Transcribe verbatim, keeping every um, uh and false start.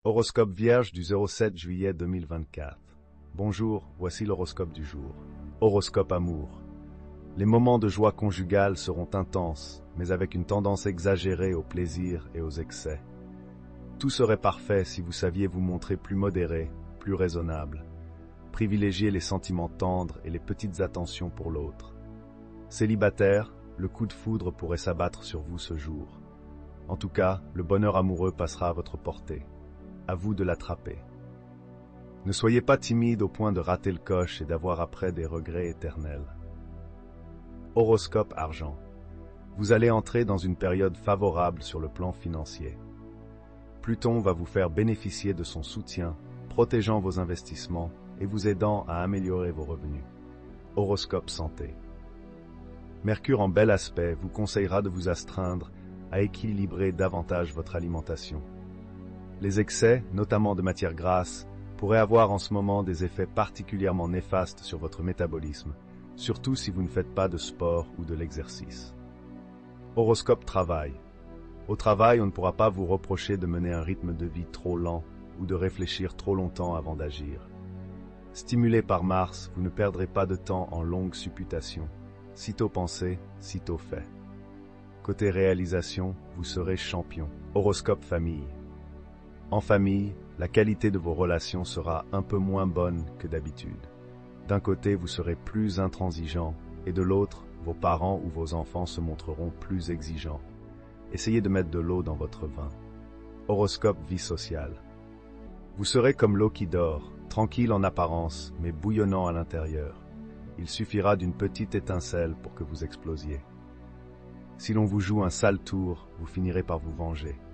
Horoscope Vierge du zéro sept juillet deux mille vingt-quatre. Bonjour, voici l'horoscope du jour. Horoscope Amour. Les moments de joie conjugale seront intenses, mais avec une tendance exagérée au plaisir et aux excès. Tout serait parfait si vous saviez vous montrer plus modéré, plus raisonnable. Privilégiez les sentiments tendres et les petites attentions pour l'autre. Célibataire, le coup de foudre pourrait s'abattre sur vous ce jour. En tout cas, le bonheur amoureux passera à votre portée. À vous de l'attraper. Ne soyez pas timide au point de rater le coche et d'avoir après des regrets éternels. Horoscope Argent. Vous allez entrer dans une période favorable sur le plan financier. Pluton va vous faire bénéficier de son soutien, protégeant vos investissements et vous aidant à améliorer vos revenus. Horoscope Santé. Mercure en bel aspect vous conseillera de vous astreindre à équilibrer davantage votre alimentation. Les excès, notamment de matières grasses, pourraient avoir en ce moment des effets particulièrement néfastes sur votre métabolisme, surtout si vous ne faites pas de sport ou de l'exercice. Horoscope Travail. Au travail, on ne pourra pas vous reprocher de mener un rythme de vie trop lent ou de réfléchir trop longtemps avant d'agir. Stimulé par Mars, vous ne perdrez pas de temps en longues supputations. Sitôt pensé, sitôt fait. Côté réalisation, vous serez champion. Horoscope Famille. En famille, la qualité de vos relations sera un peu moins bonne que d'habitude. D'un côté, vous serez plus intransigeant, et de l'autre, vos parents ou vos enfants se montreront plus exigeants. Essayez de mettre de l'eau dans votre vin. Horoscope Vie sociale. Vous serez comme l'eau qui dort, tranquille en apparence, mais bouillonnant à l'intérieur. Il suffira d'une petite étincelle pour que vous explosiez. Si l'on vous joue un sale tour, vous finirez par vous venger.